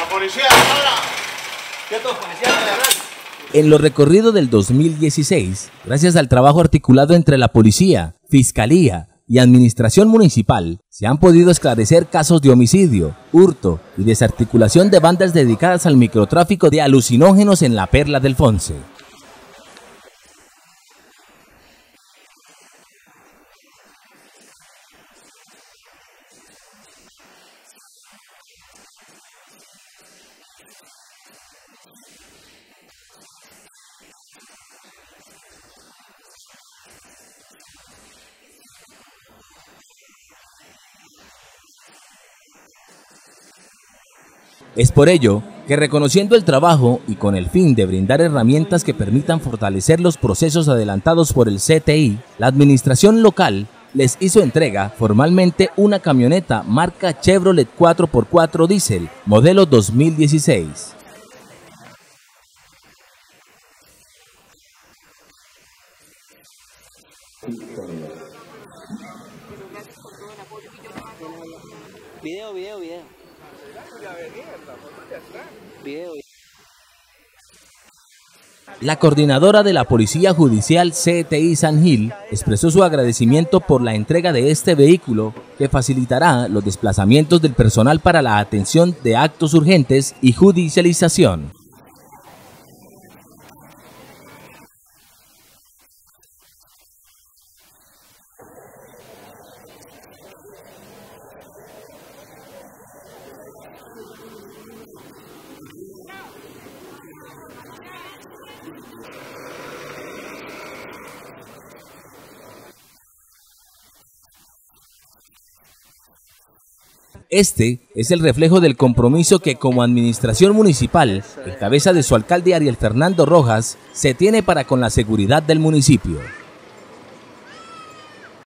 policía, En lo recorrido del 2016, gracias al trabajo articulado entre la policía, fiscalía y administración municipal, se han podido esclarecer casos de homicidio, hurto y desarticulación de bandas dedicadas al microtráfico de alucinógenos en la Perla del Fonce. Es por ello que, reconociendo el trabajo y con el fin de brindar herramientas que permitan fortalecer los procesos adelantados por el CTI, la administración local les hizo entrega formalmente una camioneta marca Chevrolet 4x4 Diesel, modelo 2016. Video. La coordinadora de la Policía Judicial CTI San Gil expresó su agradecimiento por la entrega de este vehículo que facilitará los desplazamientos del personal para la atención de actos urgentes y judicialización. Este es el reflejo del compromiso que como administración municipal, en cabeza de su alcalde Ariel Fernando Rojas, se tiene para con la seguridad del municipio.